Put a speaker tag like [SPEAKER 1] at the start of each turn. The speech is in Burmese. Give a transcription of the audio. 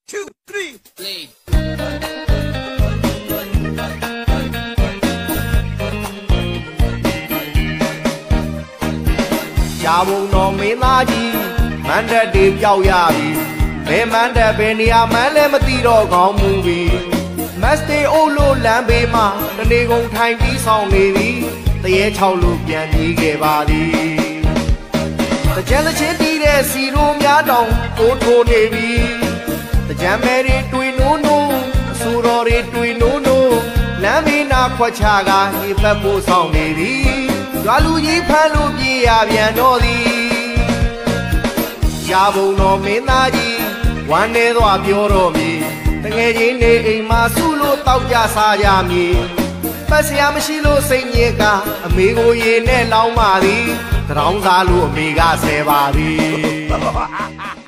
[SPEAKER 1] 2, 3, play.
[SPEAKER 2] ရှားဘုံတော်မင်းသားကြီးမန္တတေပြောက်ရပြီဘယ်မန္တဘယ်နေရာမှန်းလည်းမသိတော့ကောင်းမှုပြီမတ်စတေအိုးလို့လမ်းဘေးမှာတနေကုန်ထိုင်ပြီးဆောင်နေသည်တရေချောက်လို့ပြန်ပြေးခဲ့ပါသည်တကြံတစ်ချင်းတီးတဲ့စီရိုးများတောင်တိုးထိုးနေပြီတကြံမဲတွေတွေ့နိုးနိုးအဆူတော်တွေတွေ့နိုးနိုးလမ်းဘေးနာခွက်ချကဟိပတ်ဖို့ဆောင်နေသည်ရွာလူကြီးဖမ်းလို့ပြေးရပြန်တော့သည်ရှားဘုံတော်မင်းသားကြီးဝမ်းနေသွားပြောတော်မူတငယ်ချင်းနေအိမ်မှာဆုလို့တောက်ကြစားရမည်ပတ်စရာမရှိလို့စိတ်ညစ်ကအမေကိုရေနဲ့လောင်းပါသည်တရောင်းစားလို့အမေကဆဲပါသည်